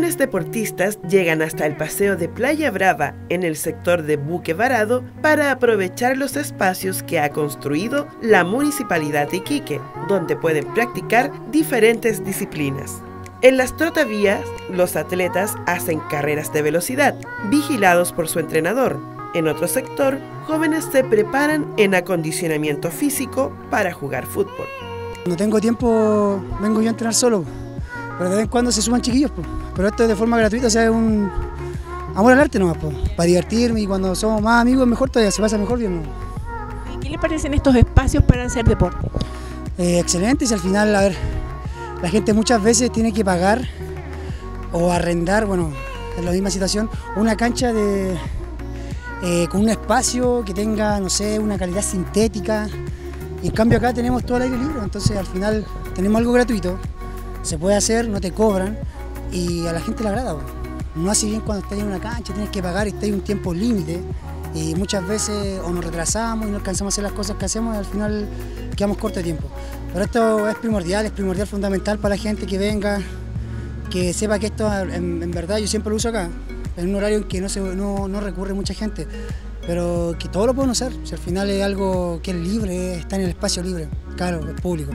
jóvenes deportistas llegan hasta el paseo de Playa Brava en el sector de Buque Varado para aprovechar los espacios que ha construido la Municipalidad de Iquique, donde pueden practicar diferentes disciplinas. En las trotavías, los atletas hacen carreras de velocidad, vigilados por su entrenador. En otro sector, jóvenes se preparan en acondicionamiento físico para jugar fútbol. Cuando tengo tiempo, vengo yo a entrenar solo, pero de vez en cuando se suman chiquillos, pero esto es de forma gratuita, o sea, es un amor al arte nomás, para divertirme, y cuando somos más amigos mejor todavía, se pasa mejor bien. ¿Y qué le parecen estos espacios para hacer deporte? Excelente, y al final, a ver, la gente muchas veces tiene que pagar o arrendar, bueno, en la misma situación, una cancha con un espacio que tenga, no sé, una calidad sintética. Y en cambio acá tenemos todo el aire libre, entonces al final tenemos algo gratuito, se puede hacer, no te cobran y a la gente le agrada. No hace bien cuando estás en una cancha, tienes que pagar y estás en un tiempo límite y muchas veces o nos retrasamos y no alcanzamos a hacer las cosas que hacemos y al final quedamos corto de tiempo. Pero esto es primordial fundamental para la gente que venga, que sepa que esto en verdad yo siempre lo uso acá, en un horario en que no recurre mucha gente. Pero que todo lo pueden usar, si al final es algo que es libre, está en el espacio libre, claro, es público.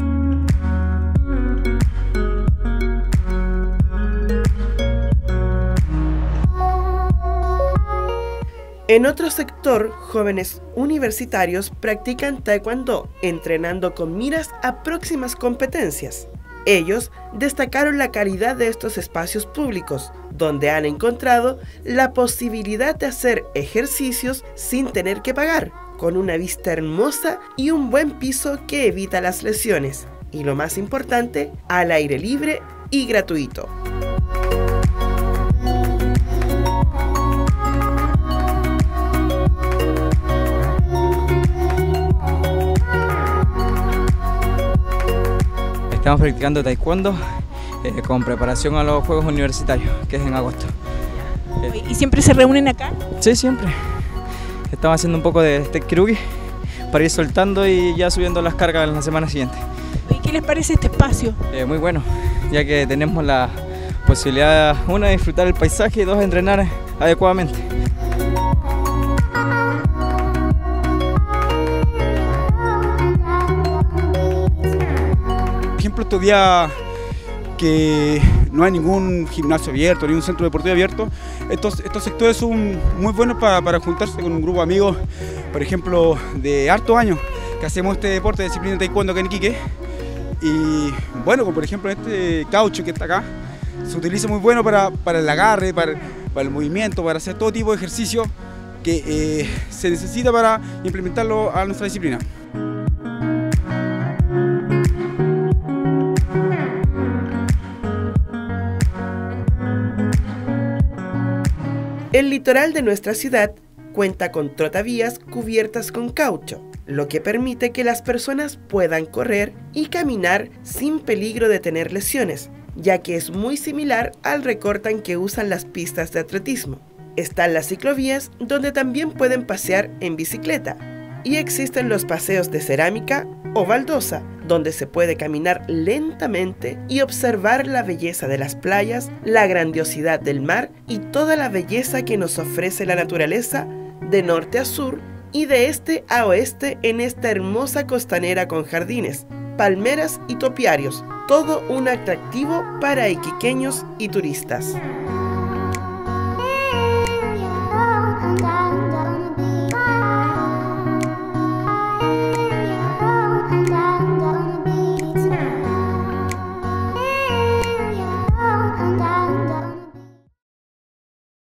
En otro sector, jóvenes universitarios practican taekwondo, entrenando con miras a próximas competencias. Ellos destacaron la calidad de estos espacios públicos, donde han encontrado la posibilidad de hacer ejercicios sin tener que pagar, con una vista hermosa y un buen piso que evita las lesiones. Y lo más importante, al aire libre y gratuito. Estamos practicando taekwondo con preparación a los Juegos Universitarios, que es en agosto. ¿Y siempre se reúnen acá? Sí, siempre. Estamos haciendo un poco de Tekkirugi para ir soltando y ya subiendo las cargas en la semana siguiente. ¿Y qué les parece este espacio? Muy bueno, ya que tenemos la posibilidad, una, de disfrutar el paisaje y dos, de entrenar adecuadamente. Por ejemplo, estos días que no hay ningún gimnasio abierto, ni un centro deportivo abierto, estos sectores son muy buenos para juntarse con un grupo de amigos, por ejemplo, de hartos años, que hacemos este deporte de disciplina de taekwondo acá en Iquique. Y bueno, como por ejemplo este caucho que está acá, se utiliza muy bueno para el agarre, para el movimiento, para hacer todo tipo de ejercicio que se necesita para implementarlo a nuestra disciplina. El litoral de nuestra ciudad cuenta con trotavías cubiertas con caucho, lo que permite que las personas puedan correr y caminar sin peligro de tener lesiones, ya que es muy similar al recortan que usan las pistas de atletismo. Están las ciclovías donde también pueden pasear en bicicleta y existen los paseos de cerámica o baldosa, donde se puede caminar lentamente y observar la belleza de las playas, la grandiosidad del mar y toda la belleza que nos ofrece la naturaleza de norte a sur y de este a oeste en esta hermosa costanera con jardines, palmeras y topiarios, todo un atractivo para iquiqueños y turistas.